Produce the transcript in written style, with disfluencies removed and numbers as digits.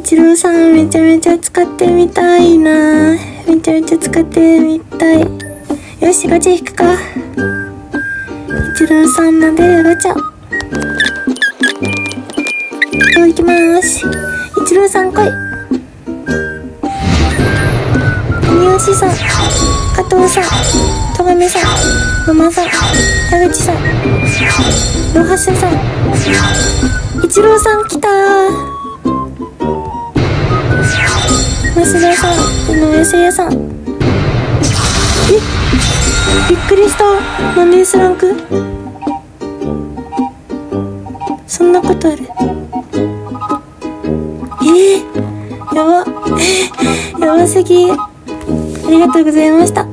一郎さんめちゃめちゃ使ってみたいな。めちゃめちゃ使ってみたい。よし、ガチャ引くか。一郎さんの出るガチャ。行きまーす。一郎さん来い。三好さん、加藤さん、戸上さん、野間さん、田口さん、ロハスさん、一郎さん来たー。増田さん、井上聖也さん。びっくりした。なんで S ランク？そんなことある？やば。やばすぎ。ありがとうございました。